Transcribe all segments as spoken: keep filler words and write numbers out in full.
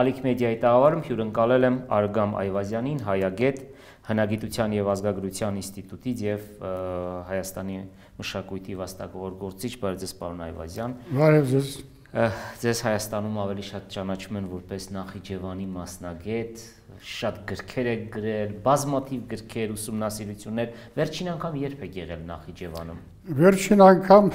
Ալիք մեդիայի տաղավարում հյուրընկալել եմ Արգամ Այվազյանին, հայագետ, Հնագիտության և ազգագրության ինստիտուտից և Հայաստանի մշակույթի վաստակավոր գործիչ, բարև ձեզ պարոն Այվազյան։ Բարև ձեզ։ Ձեզ Հայաստանում ավելի շատ ճանաչում են որպես Նախիջևանի մասնագետ, շատ գրքեր եք գրել, բազմաթիվ գրքեր, ուսումնասիրություններ, վերջին անգամ երբ եք եղել Նախիջևանում։ Վերջին անգամ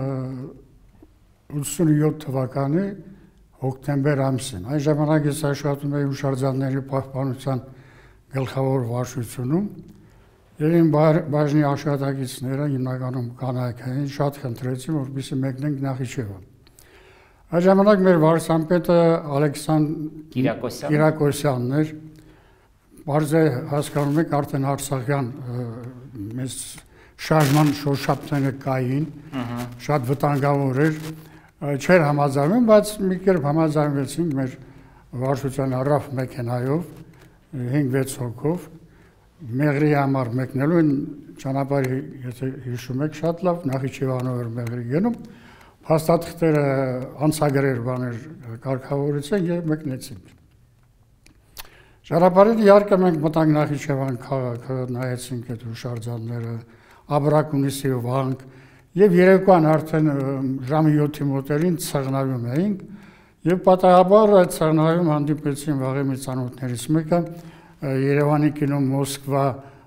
ութսունյոթ թվականի հոկտեմբեր ամսին, այն ժամանակ ես աշխատում էի հուշարձանների պահպանության գլխավոր վարչությունում, եւ իմ բաժնի աշխատակիցները հիմնականում կանայք էին, շատ խնդրեցին, որպեսզի մեկնենք Նախիջևան։ Այդ ժամանակ մեր վարչապետը Ալեքսանդր Կիրակոսյանն էր, բարձ է հասկանում եք արդեն արցախյան մեծ շարժման շոշափները կային, շատ վտանգավոր էր, չէր համաձայնվում, բայց մի կերպ համաձայնվեցինք մեր վարչության առավ մեքենայով, հինգ-վեց հոգով, Մեղրի համար մեկնելու են ճանապարհի, եթե հիշում եք շատ լավ, Նախիջևանով էր Մեղրի գնում, փաստաթղթերը անցագրեր բաներ կարգավորեցին եւ մեկնեցինք։ Ճանապարհին իհարկե մենք մտանք Նախիջևան քաղաքը, նայեցինք այդ հուշարձանները, Աբրակունիսի վանք եւ երեկոյան արդեն ժամը յոթի մոտերին ցղնայում էինք եւ պատահաբար այդ ցղնայում հանդիպեցին վաղեմի մի ծանոթներից մեկը Երևանի կինո Մոսկվա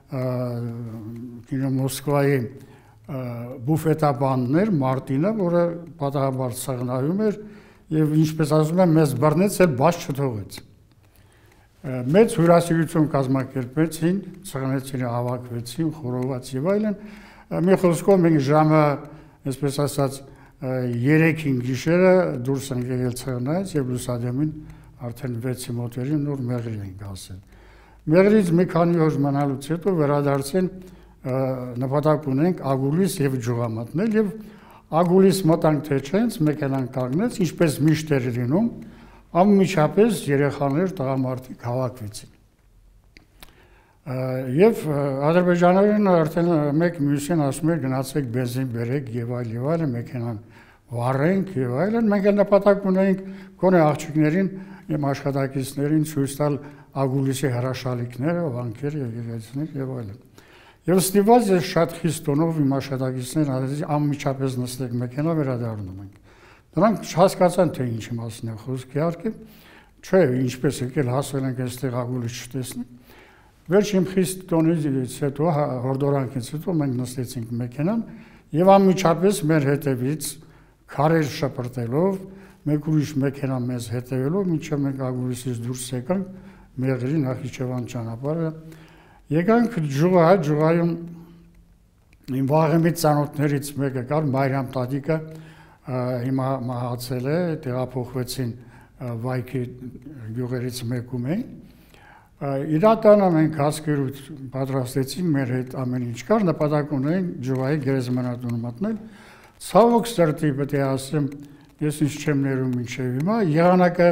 կինո Մոսկվայի բուֆետաբանն էր Մարտինը, որը պատահաբար ցղնայում էր եւ ինչպես ասում են մեզ բռնեց, էլ բաց չթողեց։ Մեծ հյուրասիրություն կազմակերպեցին, ցղնեցին, հավաքվեցին, խորոված եւ այլն։ Մի խոսքով մենք ժամը, այսպես ասած, երեքին գիշերը դուրս ենք եկել ցղնայից եւ լուսադեմին արդեն վեցի մոտերին նոր Մեղրի ենք հասել։ Մեղրից մի քանի օր մնալուց հետո վերադարձին նպատակ ունենք Ագուլիս եւ Ջուղամատնել եւ Ագուլիս մտանք թե չենց մեքենան կանգնեց, ինչպես միշտ էր լինում, անմիջապես երեխաներ, տղամարդիկ հավաքվեցին։ Եվ ադրբեջաներն արդեն մեկ մյուսին ասում էր գնացեք բենզին բերեք եւ այլ եւ այլն, մեքենան վառենք եւ այլն, մենք էլ նպատակ ունեինք գոնե աղջիկներին իմ աշխատակիցներին ցույց տալ Ագուլիսի հրաշալիքները, վանքերը, եկեղեցիներ եւ այլն։ Եվ ստիպված ես շատ խիստ տոնով իմ աշխատակիցներին ասեցի անմիջապես նստեք մեքենա, վերադառնում ենք։ Նրանք չհասկացան թե ինչի մասին է խոսքը, իհարկե, չէ, ինչպես եկել հասել ենք այստեղ Ագուլիս չտեսնենք։ Վերջին խիստ տոնից հետո, հորդորանքից հետո մենք նստեցինք մեքենան եւ անմիջապես մեր հետևից քարեր շպրտելով, մեկ ուրիշ մեքենա մեզ հետևելով, մինչև մենք Ագուլիսից դուրս եկանք Մեղրի Նախիջևան ճանապարհը, եկանք Ջուղա, Ջուղայում իմ վաղեմի ծանոթներից մեկը կար, Մարիամ տատիկը, հիմա մահացել է, տեղափոխվեցին Վայքի գյուղերից մեկում էին։ Իրատանը մենք հասկերուց պատրաստեցինք, մեր հետ ամեն ինչ կար, նպատակ ունեին Ջուղայի գերեզմանատուն մտնել։ Ցավոք սրտի պետք է ասեմ, ես ինչ չեմ ներում մինչև հիմա, եղանակը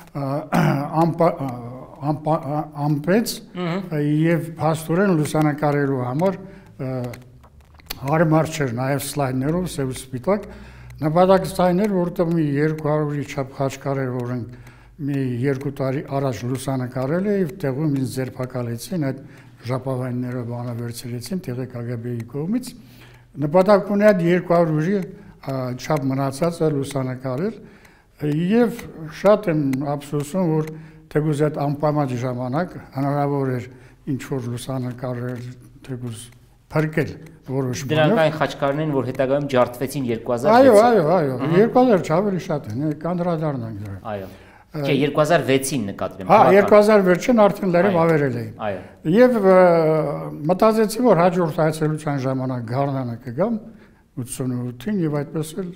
ամպեց եւ փաստորեն լուսանկարելու համար հարմար չէր, նաեւ սլայդներով սև սպիտակ, նպատակը այն էր, որտեղ մի երկու հարյուրի չափ խաչքարեր, որոնք մի երկու տարի առաջ լուսանկարել է եւ տեղում ինձ ձերբակալեցին, այդ ժապավայնները բանը վերցրեցին տեղի Կ Գ Բ-ի կողմից։ Նպատակ ունի այդ երկու հարյուրի չափ մնացածը լուսանկարել եւ շատ եմ ափսոսում, որ թեկուզ այդ անպայման ժամանակ հնարավոր էր ինչ որ լուսանկարել, թեկուզ փրկել որոշ բաներ։ Դրանք այն խաչքարներն, որ հետագայում ջարդվեցին երկու հազար վեցին։ Այո, այո, այո, երկու հազար չավերի շատ են, կանդրադառնանք դրան։ Այո։ Չէ, երկու հազար վեցին նկատել եմ։ Հա, երկու հազար վերջին արդեն լրիվ ավերել էին։ Այո։ Եվ մտածեցի, որ հաջորդ այցելության ժամանակ Գառնանը կգամ ութսունութին եւ այդպես էլ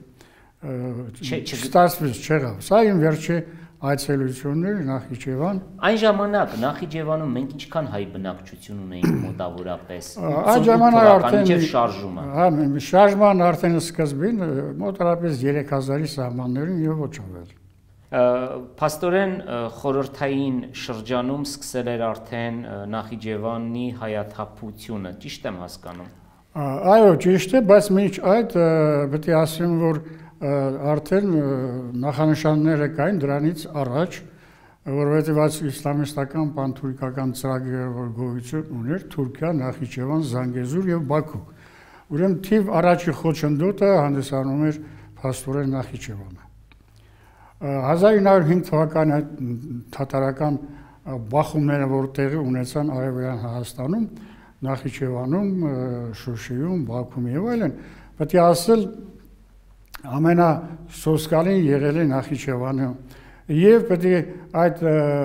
չստացվեց, չեղավ։ Սա իմ վերջի այցելությունն էր Նախիջևան։ Այն ժամանակ Նախիջևանում մենք ինչքան հայ բնակչություն ունեինք մոտավորապես։ Այդ ժամանակ արդեն շարժումը։ Հա, շարժման արդեն սկզբին մոտավորապես երեք հազարի սահմաններին եւ ոչ ավել։ Փաստորեն խորհրդային շրջանում սկսել էր արդեն Նախիջևանի հայաթափությունը, ճիշտ եմ հասկանում։ Այո, ճիշտ է, բայց մինչ այդ պետք է ասեմ, որ արդեն նախանշանները կային դրանից առաջ որովհետև այս իսլամիստական պանթուրքական ծրագիրը, որ գոյություն ուներ Թուրքիա, Նախիջևան, Զանգեզուր եւ Բաքու։ Ուրեմն թիվ առաջի խոչընդոտը հանդիսանում էր փաստորեն Նախիջևանը։ հազար ինը հարյուր հինգ թվականի թաթարական բախումները, որ տեղի ունեցան Արևելյան Հայաստանում, Նախիջևանում, Շուշիում, Բաքվում եւ այլն, պետք է ասել ամենասոսկալին եղել է Նախիջևանը եւ պետք է այդ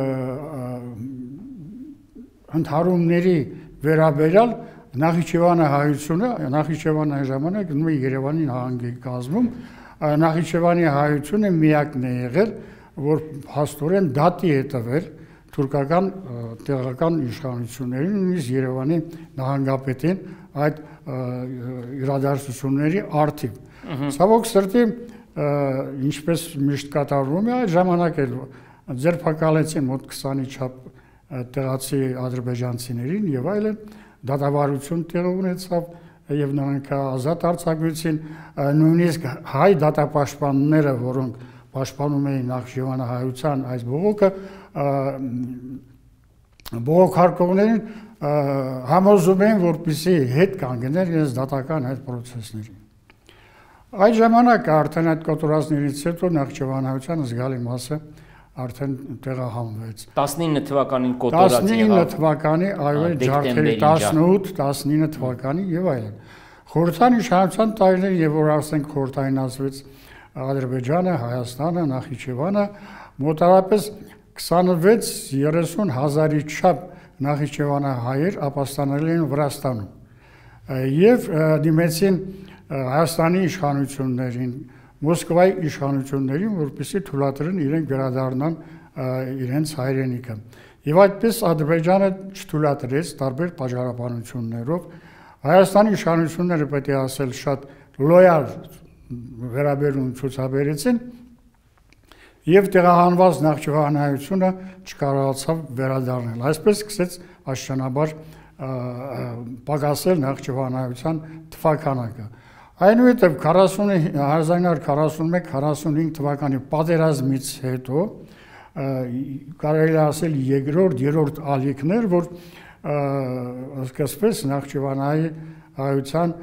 ընդհարումների վերաբերյալ Նախիջևանը հայությունը, Նախիջևանը այն ժամանակ գնում է Երևանի նահանգի կազմում, Նախիջևանի հայությունը միակն է եղել, որ փաստորեն դատի է տվել թուրքական տեղական իշխանություններին, նույնիսկ Երևանի նահանգապետին այդ իրադարձությունների արդիվ։ Ցավոք սրտի, ինչպես միշտ կատարվում է, այդ ժամանակ էլ ձերբակալեցին մոտ քսանի չափ տեղացի ադրբեջանցիներին եւ այլն, դատավարություն տեղի ունեցավ եւ նրանք ազատ արձակվեցին, նույնիսկ հայ դատապաշտպանները, որոնք պաշտպանում էին Նախիջևանահայության այս բողոքը, բողոքարկողներին համոզում էին, որպեսզի հետ կանգներ իրենց դատական այդ պրոցեսներին։ Այդ ժամանակ արդեն այդ կոտորածներից հետո Նախիջևանահայության զգալի մասը արդեն տեղահանվեց։ տասնինը թվականին կոտորած եղավ։ տասնինը թվականի, այո, ջարդերի տասնութ, տասնինը թվականի եւ այլն։ Խորհրդային իշխանության տարիներ, եւ որ ասենք խորհրդայնացվեց Ադրբեջանը, Հայաստանը, Նախիջևանը, մոտավորապես քսանվեց երեսուն հազարի չափ Նախիջևանահայեր ապաստանել են Վրաստանում եւ դիմեցին Հայաստանի իշխանություններին, Մոսկվայի իշխանություններին, որպեսզի թույլատրեն իրենք վերադառնան իրենց հայրենիքը։ Եվ այդպես Ադրբեջանը չթույլատրեց տարբեր պատճառաբանություններով։ Հայաստանի իշխանությունները պետք է ասել շատ լոյալ վերաբերում ցուցաբերեցին եւ տեղահանված Նախիջևանահայությունը չկարողացավ վերադառնել։ Այսպես սկսեց աստիճանաբար պակասել Նախիջևանահայության թվականակը։ Այնուհետև հազար ինը հարյուր քառասունմեկ քառասունհինգ թվականի պատերազմից հետո կարելի է ասել երկրորդ, երրորդ ալիքներ, որ սկսվեց Նախիջևանահայի հայության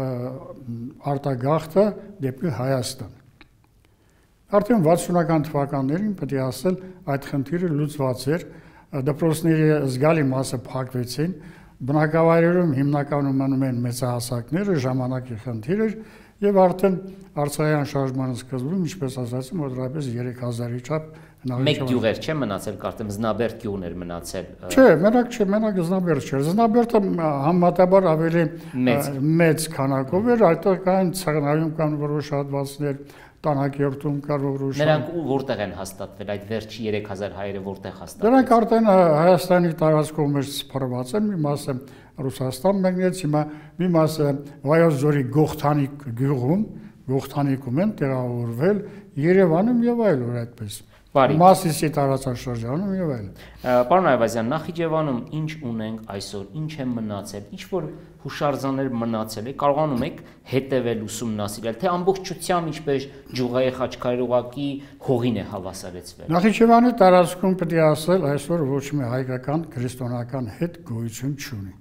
արտագաղթը դեպի Հայաստան։ Արդեն վաթսունական թվականներին պետք է ասել այդ խնդիրը լուծված էր, դպրոցների զգալի մասը փակվեցին, բնակավայրերում հիմնականում մնում են մեծահասակները, ժամանակի խնդիր էր եւ արդեն Արցախյան շարժմանը սկզբում, ինչպես ասացի, մոտավորապես երեք հազարի չափ մեկ գյուղեր չէ մնացել, կարծեմ Զնաբերդ գյուղն էր մնացել։ Չէ, մենակ չէ, մենակ Զնաբերդ չէ։ Զնաբերդը համեմատաբար ավելի մեծ քանակով էր, այդտեղ կային ցեղնայում կան որոշ հատվածներ, Տանակերտում կար որոշ։ Նրանք որտեղ են հաստատվել, այդ վերջի երեք հազար հայերը որտեղ հաստատվել։ Նրանք արդեն Հայաստանի տարածքով մեջ սփռված են, մի մասը Ռուսաստան մեկնեց, հիմա մի մասը Վայոց ձորի Գողթանիկ գյուղում, Գողթանիկում են տեղավորվել, Երևանում եւ այլուր այդպես։ Մասիսի տարածաշրջանում եւ այլն։ Պարոն Այվազյան, Նախիջևանում ինչ ունենք այսօր, ինչ է մնացել, ինչ որ հուշարձաններ մնացել է, կարողանում եք հետևել, ուսումնասիրել, թե ամբողջությամբ ինչպես Ջուղայի Խաչքարի ուղակի հողին է հավասարեցվել։ Նախիջևանի տարածքում պետք է ասել, այսօր ոչ մի հայկական քրիստոնեական հետ գոյություն չունի։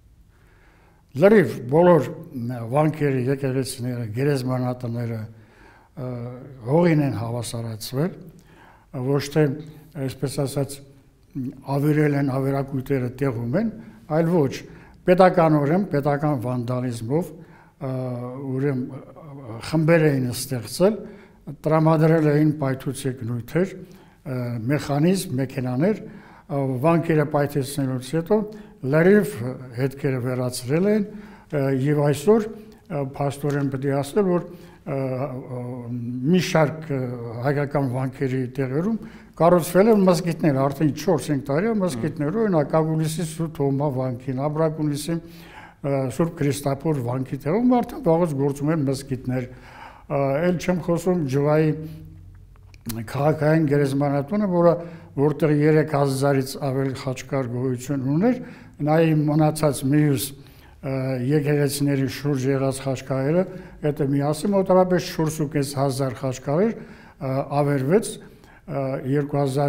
Լրիվ բոլոր վանքերը, եկեղեցիները, գերեզմանատները հողին են հավասարացվել, ոչ թե այսպես ասած ավերել են ավերակույտերը տեղում են, այլ ոչ պետականորեն, պետական վանդալիզմով ուրեմն խմբեր էին ստեղծել, տրամադրել էին պայթուցիկ նյութեր, մեխանիզմ, մեքենաներ, վանքերը պայթեցնելուց հետո լրիվ հետքերը վերացրել են եւ այսօր փաստորեն պետք է ասել, որ մի շարք հայկական վանքերի տեղերում կառուցվել են մզկիթներ, արդեն չորս-հինգ տարի մզկիթներ, օրինակ Ագուլիսի Սուրբ Թոմա վանքին, Աբրակունիսի Սուրբ Քրիստափոր վանքի տեղում արդեն վաղուց գործում են մզկիթներ, ել չեմ խոսում Ջուղայի քաղաքային գերեզմանատունը, որը որտեղ երեք հազարից ավելի խաչքար գոյություն ուներ, նայ մնացած մյուս եկեղեցիների շուրջ եղած խաչքարերը, դա միասին մոտավորապես չորս ու կես հազար խաչքարեր ավերվեց երկու հազար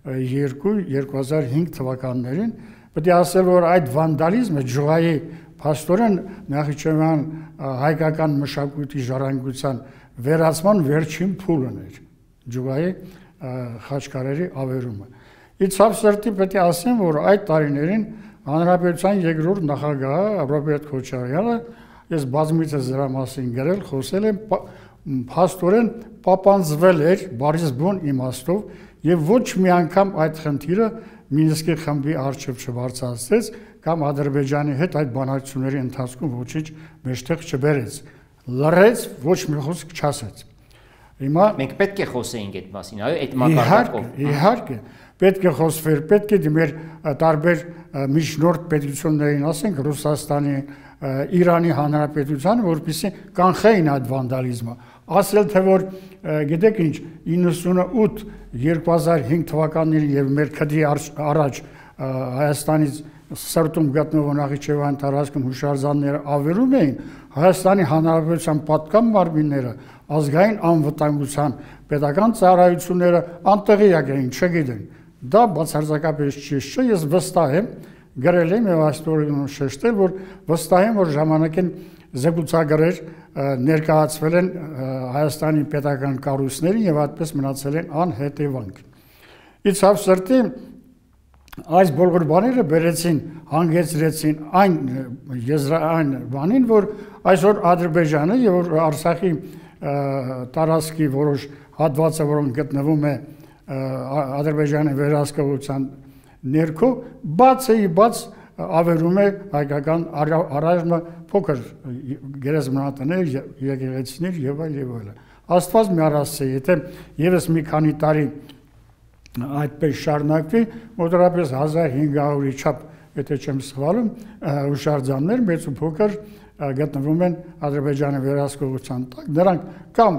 երկու հազար հինգ թվականներին, պետք է ասել, որ այդ վանդալիզմը ջուղայի փաստորեն Նախիջևան հայկական մշակույթի ժառանգության վերացման վերջին փուլն էր, ջուղայի խաչքարերի ավերումը։ Իցավ սրտի պետք է ասեմ, որ այդ տարիներին Հանրապետության երկրորդ նախագահ Ռոբերտ Քոչարյանը, ես բազմիցս դրա մասին գրել, խոսել եմ, փաստորեն պապանձվել էր բարձր բուն իմաստով եւ ոչ մի անգամ այդ խնդիրը Մինսկի խմբի առջև չբարձրացրեց կամ Ադրբեջանի հետ այդ բանակցությունների ընթացքում ոչինչ մեջտեղ չբերեց, լռեց, ոչ մի խոսք չասեց։ Հիմա մենք պետք է խոսեինք այդ մասին, այո, այդ մակարդակով։ Իհարկե, պետք է խոսվեր, պետք է դիմեր տարբեր միջնորդ պետություններին, ասենք Ռուսաստանի, Իրանի Հանրապետությանը, որպեսզի կանխեին այդ վանդալիզմը։ Ասել թե որ գիտեք ինչ իննսունութ երկու հազար հինգ թվականներին եւ մեր քդի առաջ Հայաստանից սրտում գտնվող Նախիջևան տարածքում հուշարձանները ավերում էին, Հայաստանի Հանրապետության պատկան մարմինները ազգային անվտանգության պետական ծառայությունները անտեղյակ էին, չգիտեն։ Դա բացարձակապես ճիշտ չէ, ես վստահ եմ, գրել եմ եւ աստորինում շեշտել, որ վստահ եմ, որ ժամանակին զեկուցագրեր ներկայացվել են Հայաստանի պետական կառույցներին եւ այդպես մնացել են անհետևանք։ Իցավ սրտի այս բոլոր բաները բերեցին, հանգեցրեցին այն եզրային բանին, որ այսօր Ադրբեջանը եւ որ Արցախի տարածքի որոշ հատվածը, որոնք գտնվում է Ադրբեջանի վերահսկողության ներքո, բացի բաց ավերում է հայկական առայժմ փոքր գերեզմանատներ, եկեղեցիներ եւ այլ եւ այլ։ Աստված մի առասցե, եթե եւս մի քանի տարի այդպես շարունակվի, մոտավորապես հազար հինգ հարյուրի չափ, եթե չեմ սխալվում, հուշարձաններ մեծ ու փոքր գտնվում են Ադրբեջանի վերահսկողության տակ, նրանք կամ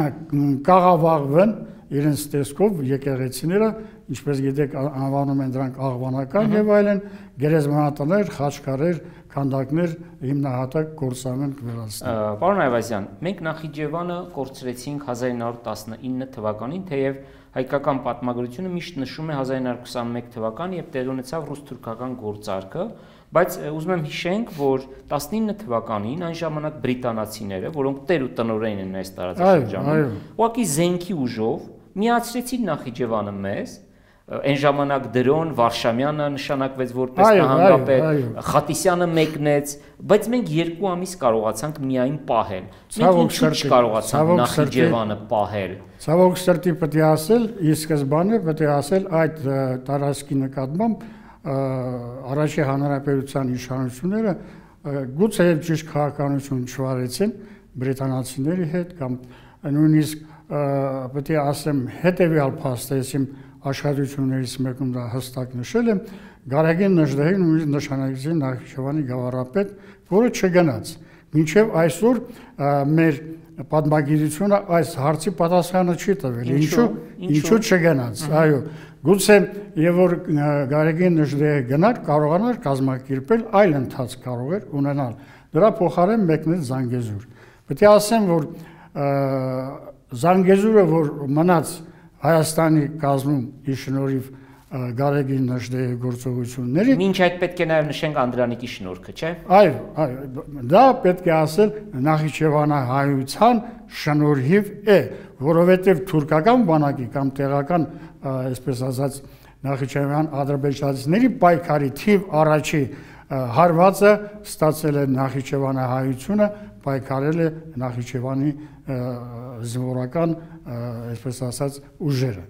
կաղավաղվեն իրենց տեսքով եկեղեցիները, ինչպես գիտեք, անվանում են դրանք աղվանական եւ այլն, գերեզմանատներ, խաչքարեր, քանդակներ հիմնահատակ կորսանեն կվերացնեն։ Պարոն Այվազյան, մենք Նախիջևանը կորցրեցինք հազար ինը հարյուր տասնինը թվականին, թեև հայկական պատմագրությունը միշտ նշում է հազար ինը հարյուր քսանմեկ թվական, երբ տեղի ունեցավ ռուս-թուրքական գործարքը, բայց ուզում եմ հիշենք, որ տասնինը թվականին այն ժամանակ բրիտանացիները, որոնք տեր ու տնօրեն են այս տարածաշրջանում, ուղղակի զենքի ուժով միացրեցին Նախիջևանը մեզ, այն ժամանակ Դրոն Վարշամյանը նշանակվեց որպես նահանգապետ, Խատիսյանը մեկնեց, բայց մենք երկու ամիս կարողացանք միայն պահել։ Մենք ինչու չկարողացանք Նախիջևանը պահել։ Ցավոք սրտի պետք է ասել, ի սկզբանե պետք է ասել այդ տարածքի նկատմամբ առաջի հանրապետության իշխանությունները գուցե ճիշտ քաղաքականություն չվարեցին բրիտանացիների հետ կամ նույնիսկ պետք է ասեմ հետևյալ փաստեցին աշխատություններից մեկում դա հստակ նշել եմ, Գարեգին Նժդեհին նույնիսկ նշանակեցին Նախիջևանի գավառապետ, որը չգնաց։ Մինչև այսօր մեր պատմագիտությունը այս հարցի պատասխանը չի տվել։ Ինչու ինչու չգնաց։ Այո, գուցե եւ որ Գարեգին Նժդեհը գնար, կարողանար կազմակերպել այլ ընթացք կարող էր ունենալ։ Դրա փոխարեն մեկնեց Զանգեզուր։ Պետք է ասեմ, որ Զանգեզուրը, որ մնաց Հայաստանի կազմում ի շնորհիվ Գարեգին Նժդեհի գործողությունների, մինչ այդ պետք է նաև նշենք Անդրանիկի շնորհքը, չէ՞։ Այո, այո, դա պետք է ասել Նախիջևանահայության շնորհիվ է, որովհետև թուրքական բանակի կամ տեղական, այսպես ասած, Նախիջևան ադրբեջանցիների պայքարի թիվ առաջի հարվածը ստացել է Նախիջևանահայությունը, պայքարել է Նախիջևանի զինվորական, այսպես ասած, ուժերը։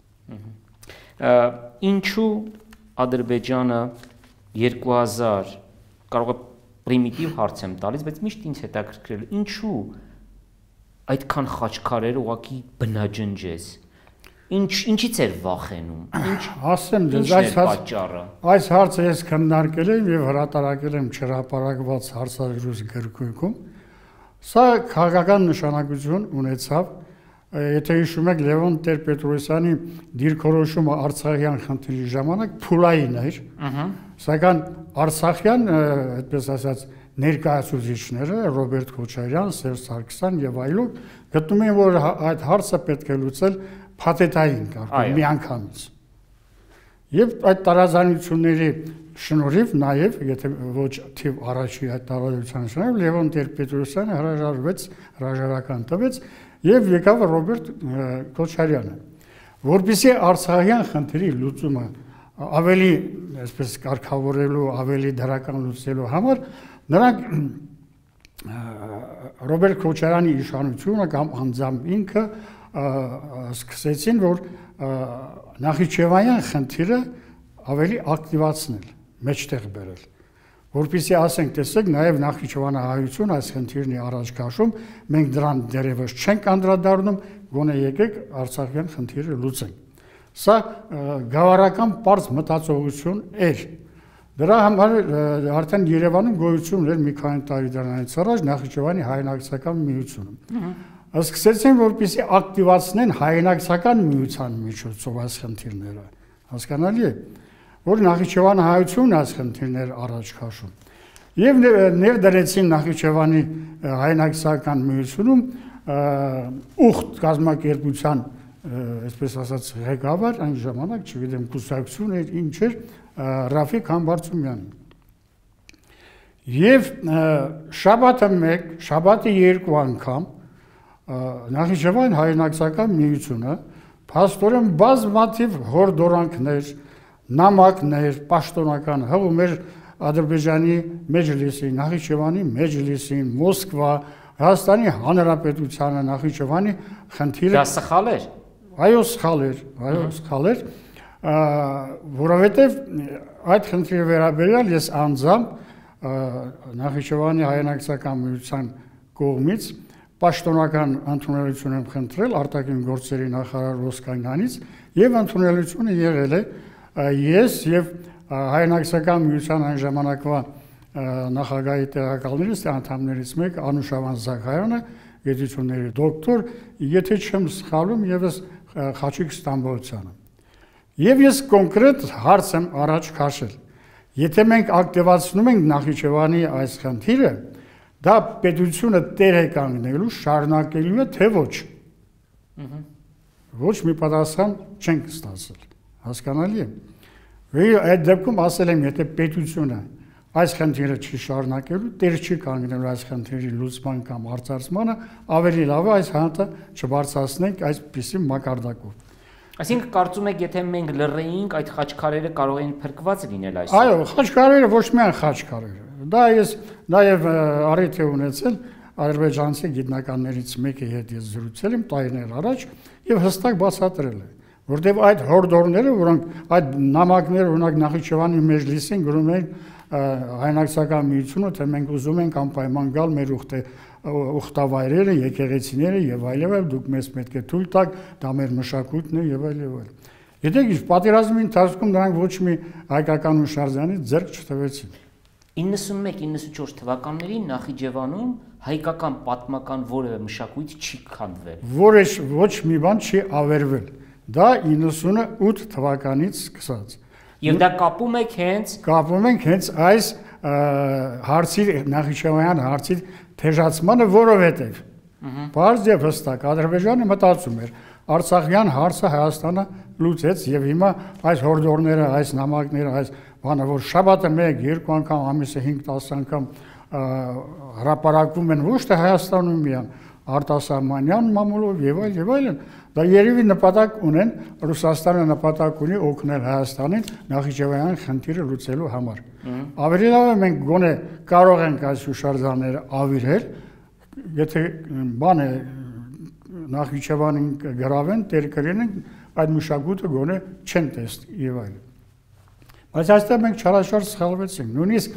Ինչու Ադրբեջանը երկու հազար կարող է պրիմիտիվ հարց եմ տալիս, բայց միշտ ինձ հետաքրքրել, ինչու այդքան խաչքարեր ուղղակի բնաջնջեց։ Ինչ ինչից էր վախենում։ Ինչ ասեմ դες այս պատճառը։ Այս հարցը ես քննարկել եմ եւ հրատարակել եմ չհրապարակված հարցազրույց գրքույկում։ Սա քաղաքական նշանակություն ունեցավ, եթե հիշում եք Լևոն Տեր-Պետրոսյանի դիրքորոշումը Արցախյան խնդրի ժամանակ փուլային էր, սակայն Արցախյան, այդպես ասած, ներկայացուցիչները Ռոբերտ Քոչարյան, Սերժ Սարգսյան եւ այլոք գտնում են, որ այդ հարցը պետք է լուծել փաթեթային կարգով, միանգամից։ Եվ այդ տարազանությունների շնորհիվ նաև, եթե ոչ թիվ առաջի այդ տարածության շնորհիվ Լևոն Տեր-Պետրոսյանը հրաժարվեց, հրաժարական տվեց եւ եկավ Ռոբերտ Քոչարյանը, որպեսզի Արցախյան խնդրի լուծումը ավելի, այսպես կարգավորելու, ավելի դրական լուծելու համար նրանք Ռոբերտ Քոչարյանի իշխանությունը կամ անձամբ ինքը սկսեցին, որ Նախիջևանյան խնդիրը ավելի ակտիվացնել, մեջտեղ բերել, որպեսզի ասենք, տեսեք, նաև Նախիջևանահայություն այս խնդիրն է առաջ քաշում, մենք դրան դեռևս չենք անդրադառնում, գոնե եկեք Արցախյան խնդիրը լուծենք։ Սա գավառական պարզ մտածողություն էր։ Դրա համար արդեն Երևանում գոյություն ուներ մի քանի տարի դրանից առաջ Նախիջևանի հայրենակցական միությունը։ Սկսեցին, որպեսզի ակտիվացնեն հայրենակցական միության միջոցով այս խնդիրները, հասկանալի է, որ Նախիջևանը հայությունն այս խնդիրներ առաջ քաշում։ Եվ ներդրեցին Նախիջևանի հայրենակցական միությունում ուխտ կազմակերպության, այսպես ասած, ղեկավար այն ժամանակ, չգիտեմ, կուսակցություն էր, ինչ էր, Ռաֆիկ Համբարձումյանն։ Եվ շաբաթը մեկ, շաբաթը երկու անգամ Նախիջևան հայրենակցական միությունը փաստորեն բազմաթիվ հորդորանքներ, նամակներ, պաշտոնական հղում էր Ադրբեջանի մեջլիսին, Նախիջևանի մեջլիսին, Մոսկվա, Հայաստանի Հանրապետությանը, Նախիջևանի խնդիրը։ Դա սխալ էր։ Այո, սխալ էր, այո, սխալ էր, որովհետև այդ խնդրի վերաբերյալ ես անձամբ Նախիջևանի հայրենակցական միության կողմից պաշտոնական ընդունելություն եմ խնդրել արտաքին գործերի նախարար Ռոսկանյանից եւ ընդունելությունը եղել է ես եւ հայրենակցական միության այն ժամանակվա նախագահի տեղակալներից անդամներից մեկը Անուշավան Զաքարյանը, գիտությունների դոկտոր, եթե չեմ սխալվում, եւս Խաչիկ Ստամբոլցյանը։ Եվ ես կոնկրետ հարց եմ առաջ քաշել։ Եթե մենք ակտիվացնում ենք Նախիջևանի այս խնդիրը, դա պետությունը տեր է կանգնելու, շարունակելու է, թե ոչ։ Ոչ մի պատասխան չենք ստացել, հասկանալի է։ Եվ այդ դեպքում ասել եմ, եթե պետությունը այս խնդիրը չի շարունակելու, տեր չի կանգնելու այս խնդիրի լուծման կամ արծարծմանը, ավելի լավ է այս հանտը չբարձրացնենք այսպիսի մակարդակով։ Այսինքն կարծում եք, եթե մենք լռեինք, այդ խաչքարերը կարող էին փրկված լինել այսօր։ Այո, խաչքարերը ոչ միայն խաչքարերը։ Դա ես նաև առիթ եմ ունեցել ադրբեջանցի գիտնականներից մեկի հետ ես զրուցել եմ տարիներ առաջ եւ հստակ բացատրել է, որտեղ այդ հորդորները, որոնք այդ նամակները օրինակ Նախիջևանի մեջլիսին գրում էին հայրենակցական միությունը, թե մենք ուզում ենք անպայման գալ մեր ուխտավայրերը, եկեղեցիները եւ այլն, դուք մեզ պետք է թույլ տաք, դա մեր մշակույթն է եւ այլ եւ այլ։ Գիտեք, պատերազմի ընթացքում նրանք ոչ մի հայկական հուշարձանից ձեռք չտվեցին։ իննսունմեկ իննսունչորս թվականներին Նախիջևանում հայկական պատմական որևէ մշակույթ չի քանդվել։ Որոշ ոչ մի բան չի ավերվել։ Դա իննսունութ թվականից սկսած։ Եվ դա կապում եք հենց կապում ենք հենց այս հարցի Նախիջևանյան հարցի թեժացմանը, որովհետև բարձ եւ հստակ Ադրբեջանը մտածում էր Արցախյան հարցը Հայաստանը լուծեց եւ հիմա այս հորդորները, այս նամակները, այս բանը, որ շաբաթը մեկ, երկու անգամ, ամիսը հինգ-տասը անգամ հրապարակվում են ոչ թե Հայաստանում միայն, արտասահմանյան մամուլով եւ այլ եւ այլն, դա երևի նպատակ ունեն, Ռուսաստանը նպատակ ունի օգնել Հայաստանին Նախիջևանյան խնդիրը լուծելու համար։ Ավելի լավ է մենք գոնե կարող ենք այս հուշարձանները ավիրել, եթե բան է Նախիջևանին գրավեն, տեր կրեն, այդ մշակույթը գոնե չեն տեսնի եւ այլն։ Բայց այստեղ մենք չարաշար սխալվեցինք, նույնիսկ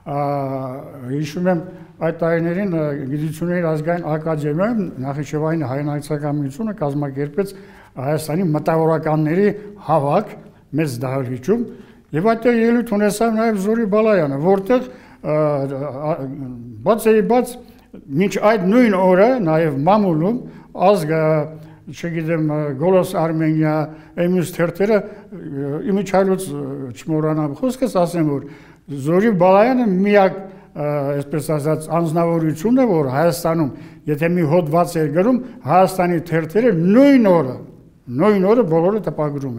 հիշում եմ այդ տարիներին գիտությունների ազգային ակադեմիայում Նախիջևանի հայրենակցական միությունը կազմակերպեց Հայաստանի մտավորականների հավաք մեծ դահլիճում եւ այդտեղ ելույթ ունեցավ նաեւ Զորի Բալայանը, որտեղ բաց էի բաց մինչ այդ նույն օրը նաեւ մամուլում ազգը, չգիտեմ, Գոլոս Արմենիա, Էմյուս թերթերը իմիջայլոց չմոռանամ խոսքս ասեմ, որ Զորի Բալայանը միակ, այսպես ասած, անձնավորությունն է, որ Հայաստանում, եթե մի հոդված էր գրում, Հայաստանի թերթերը նույն օրը, նույն օրը բոլորը տպագրում են։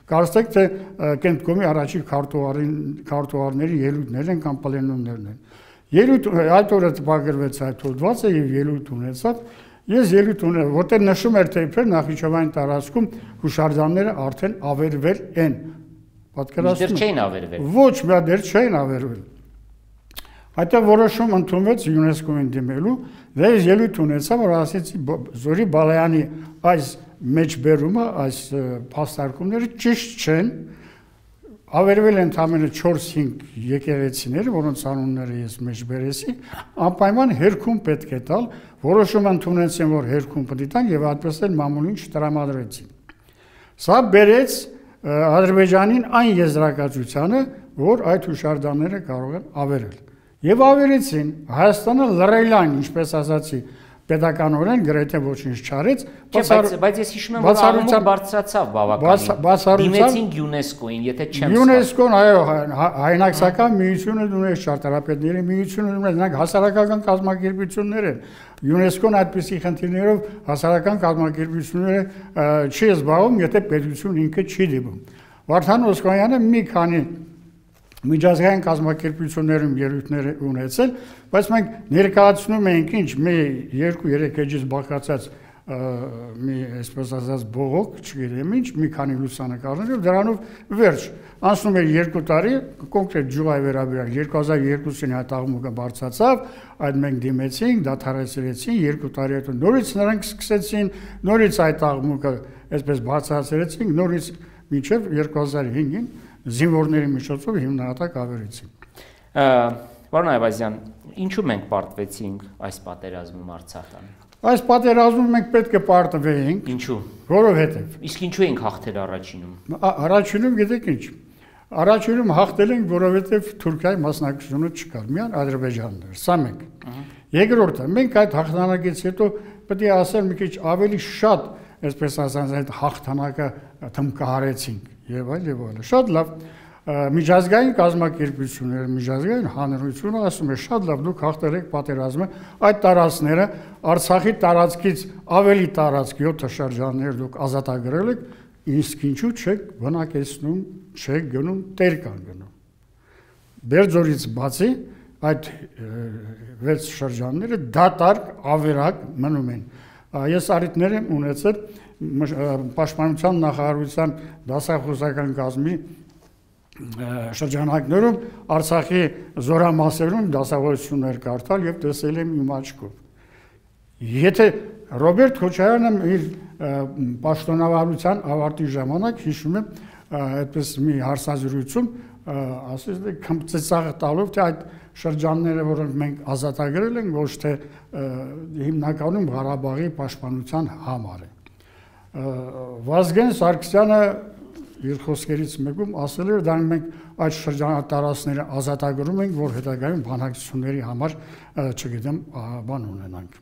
կարծեք թե կենտկոմի առաջի քարտուղարների ելույթներ են կամ պլենումներն են։ Ելույթ այդ օրը տպագրվեց այդ հոդվածը եւ ելույթ ունեցավ։ Ես ելույթ ունեմ, որտեղ նշում էր թե իբր Նախիջևանի տարածքում հուշարձանները արդեն ավերվել են։ Պատկերացնում եք։ Դեռ չէին ավերվել։ Ոչ, միա դեռ չէին ավերվել։ Այդտեղ որոշում ընդունվեց ՅՈՒՆԵՍԿՕ-ին դիմելու, და ես ելույթ ունեցա, որ ասեցի Զորի Բալայանի այս մեջբերումը, այս փաստարկումները ճիշտ չեն, ավերվել են ընդամենը չորս-հինգ եկեղեցիներ, որոնց անունները ես մեջբերեցի, անպայման հերքում պետք է տալ, որոշում ընդունեցին, որ հերքում պետք է տան եւ այդպես էլ մամուլին չտրամադրեցին։ Սա բերեց Ադրբեջանին այն եզրակացությանը, որ այդ հուշարձանները կարող են ավերել։ Եվ ավերեցին, Հայաստանը լռելան, ինչպես ասացի, պետականորեն գրեթե ոչինչ չարեց, բայց ես հիշում եմ, որ անունը բարձրացավ բավականին։ Դիմեցին ՅՈՒՆԵՍԿՕ-ին, եթե չեմ սխալ։ ՅՈՒՆԵՍԿՕ-ն, այո, հայրենակցական միությունը ունեց, ճարտարապետների միությունը ունեց, նրանք հասարակական կազմակերպություններ են։ ՅՈՒՆԵՍԿՕ-ն այդպիսի խնդիրներով հասարակական կազմակերպությունները չի զբաղվում, եթե պետություն ինքը չի դիմում։ Վարդան Օսկանյանը մի քանի միջազգային կազմակերպություններում ելույթներ ունեցել, բայց մենք ներկայացնում ենք ինչ մի երկու-երեք էջից բաղկացած մի այսպես ասած բողոք, չգիտեմ ինչ, մի քանի լուսանկարներով դրանով վերջ։ Անցնում էր երկու տարի, կոնկրետ ջուղայի վերաբերյալ երկու հազար երկուսին այդ աղմուկը բարձրացավ, այդ մենք դիմեցինք, դադարեցրեցին, երկու տարի հետո նորից նրանք սկսեցին, նորից այդ աղմուկը այսպես բարձրացրեցինք, նորից մինչև երկու հազար հինգին զինվորների միջոցով հիմնահատակ ավերեցին։ Պարոն Այվազյան, ինչու մենք պարտվեցինք այս պատերազմում Արցախյան։ Այս պատերազմում մենք պետք է պարտվեինք։ Ինչու։ Որովհետև։ Իսկ ինչու ենք հաղթել առաջինում։ Առաջինում գիտեք ինչ։ Առաջինում հաղթել ենք, որովհետև Թուրքիայի մասնակցությունը չկար, միայն Ադրբեջանն էր, սա մենք։ Երկրորդը, մենք այդ հաղթանակից հետո պետք է ասել մի քիչ ավելի շատ, այսպես ասած, այդ հաղթանակը թմկահարեցինք եւ այլ եւ այլ։ Շատ լավ միջազգային կազմակերպությունները, միջազգային հանրությունը ասում է շատ լավ դուք հաղթել եք պատերազմը, այդ տարածքները Արցախի տարածքից ավելի տարածք յոթ շրջաններ դուք ազատագրել եք, իսկ ինչու չեք բնակեցնում, չեք գնում, տեր կան գնում։ Բերձորից բացի այդ վեց շրջանները դատարկ ավերակ մնում են։ Ես առիթներ եմ ունեցել Պաշտպանության նախարարության դասախոսական կազմի շրջանակներում Արցախի զորամասերում դասավորություններ կարդալ եւ տեսել եմ իմ աչքով։ Եթե Ռոբերտ Քոչարյանը իր պաշտոնավարության ավարտի ժամանակ հիշում եմ այդպես մի հարցազրույցում ասես թե քմծեցաղ տալով թե այդ շրջանները, որոնք մենք ազատագրել ենք, ոչ թե հիմնականում Ղարաբաղի պաշտպանության համար է։ Վազգեն Սարգսյանը իր խոսքերից մեկում ասել էր, դա մենք այդ շրջանատարածքները ազատագրում ենք, որ հետագայում բանակցությունների համար, չգիտեմ, բան ունենանք։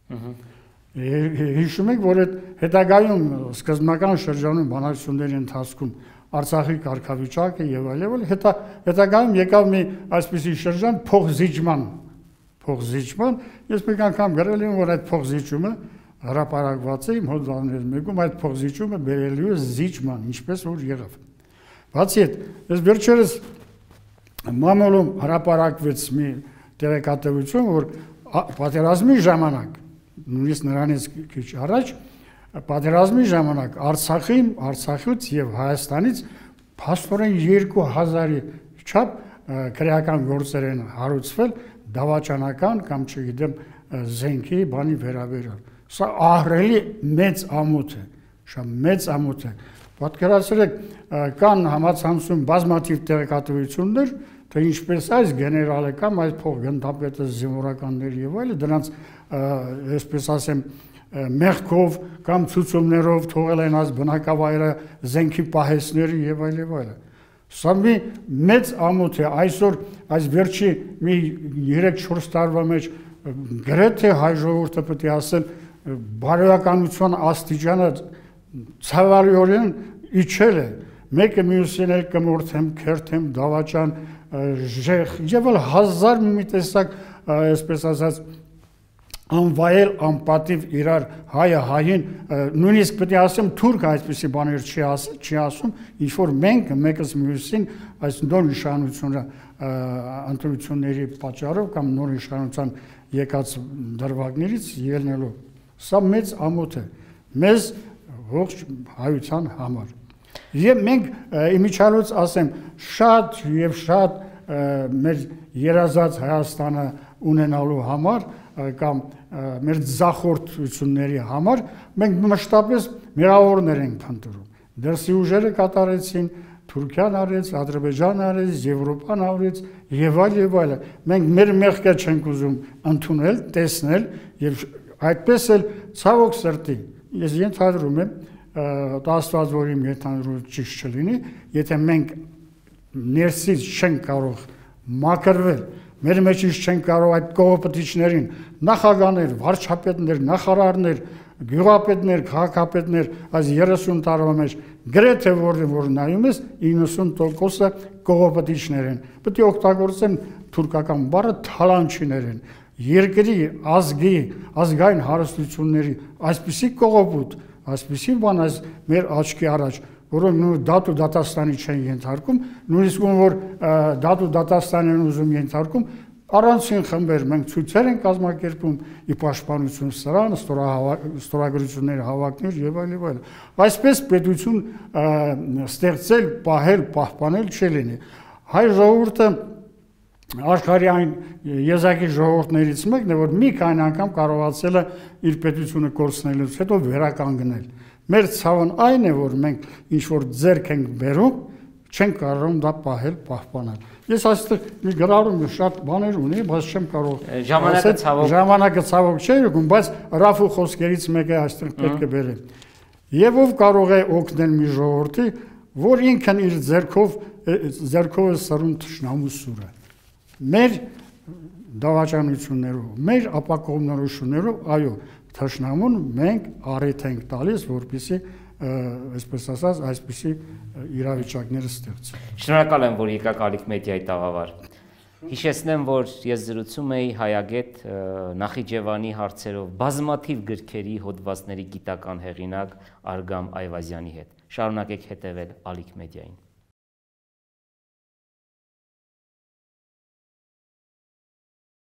Հիշում եք, որ այդ հետագայում սկզբնական շրջանում բանակցությունների ընթացքում Արցախի կարգավիճակը եւ այլն, հետագայում եկավ մի այսպիսի շրջան փոխզիջման, փոխզիջման, ես մեկ անգամ գրել եմ, որ այդ փոխզիջումը հրապարակված է իմ հոդվածներից մեկում, այդ փոխզիջումը բերելու է զիջման, ինչպես որ եղավ։ Բացի այդ, ես վերջերս մամուլում հրապարակվեց մի տեղեկատվություն, որ պատերազմի ժամանակ, նույնիսկ նրանից քիչ առաջ, պատերազմի ժամանակ Արցախին, Արցախից եւ Հայաստանից փաստորեն երկու հազարի չափ քրեական գործեր են հարուցվել դավաճանական կամ չգիտեմ զենքի բանի վերաբերյալ։ Սա ահռելի մեծ ամոթ է, շատ մեծ ամոթ է։ Պատկերացրեք, կան համացանցում բազմաթիվ տեղեկատվություններ, թե ինչպես այս գեներալը կամ այս փոխգնդապետը զինվորականների եւ այլն դրանց այսպես ասեմ մեղքով կամ ցուցումներով թողել են այս բնակավայրը զենքի պահեսների եւ այլ եւ այլն։ Սա մի մեծ ամոթ է, այսօր այս վերջի մի երեք-չորս տարվա մեջ գրեթե հայ ժողովուրդը պետք է ասել բարոյականության աստիճանը ցավալիորեն իջել է։ Մեկը մյուսին էլ կմորթեմ, քերթեմ, դավաճան, ժեխ, եւ այլ հազար մի տեսակ, այսպես ասած, անվայել, անպատիվ իրար հայը հային, նույնիսկ պետք է ասեմ թուրք այսպիսի բաներ չի ասում, չի ասում, ինչ որ մենք մեկս մյուսին այս նոր նշանությունը ընտրությունների պատճառով կամ նոր նշանության եկած դրվագներից ելնելով, սա մեծ ամոթ է, մեզ ողջ հայության համար։ Եվ մենք իմիջիալոց ասեմ, շատ եւ շատ մեր երազած Հայաստանը ունենալու համար կամ մեր զախորտությունների համար մենք մշտապես մերավորներ ենք փնտրում։ Դրսի ուժերը կատարեցին, Թուրքիան արեց, Ադրբեջանը արեց, Եվրոպան արեց եւ այլ եւ այլ։ Մենք մեր մեղքը չենք ուզում ընդունել, տեսնել եւ այդպես էլ ցավոք սրտի ես ենթադրում եմ Աստված որ իմ ենթադրումը ճիշտ չլինի, եթե մենք ներսից չենք կարող մաքրվել, մեր մեջից չենք կարող այդ կողոպտիչներին, նախագահներ, վարչապետներ, նախարարներ, գյուղապետներ, քաղաքապետներ այս երեսուն տարվա մեջ գրեթե որ որ նայում ես իննսուն տոկոսը կողոպտիչներ են։ Պետք է օգտագործեն թուրքական բառը թալանչիներ են։ Երկրի ազգի, ազգային հարստությունների այսպիսի կողոպուտ, այսպիսի բան այս մեր աչքի առաջ, որոնք նույն դատ ու դատաստանի չեն ենթարկում, նույնիսկ որ դատ ու դատաստան են ուզում ենթարկում, առանցին խմբեր մենք ցույցեր են կազմակերպում, ի պաշտպանություն սրան, ստորագրություններ հավաքներ եւ այլ եւ այլ։ Այսպես պետություն ստեղծել, պահել, պահպանել չի լինի։ Հայ ժողովուրդը աշխարհի այն եզակի ժողովուրդներից մեկն է, որ մի քանի անգամ կարողացել է իր պետությունը կորցնելուց հետո վերականգնել։ Մեր ցավն այն է, որ մենք ինչ որ ձեռք ենք բերում, չենք կարող դա պահել, պահպանել։ Ես այստեղ մի գրառում շատ բաներ ունի, բայց չեմ կարող ժամանակը ցավոք ժամանակը ցավոք չէ եկում, բայց Ռաֆու խոսքերից մեկը այստեղ պետք է բերեմ։ Եվ ով կարող է օգնել մի ժողովրդի, որ ինքն իր ձեռքով ձեռքով է սրում թշնամու սուրը։ Մեր դավաճանություններով, մեր ապակողմնորոշումներով, այո, թշնամուն մենք առիթ ենք տալիս, որպեսզի այսպես ասած, այսպիսի իրավիճակները ստեղծեն։ Շնորհակալ եմ, որ եկաք Ալիք մեդիայի տաղավար։ Հիշեցնեմ, որ ես զրուցում էի հայագետ Նախիջևանի հարցերով բազմաթիվ գրքերի հոդվածների գիտական հեղինակ Արգամ Այվազյանի հետ։ Շարունակեք հետևել Ալիք մեդիային։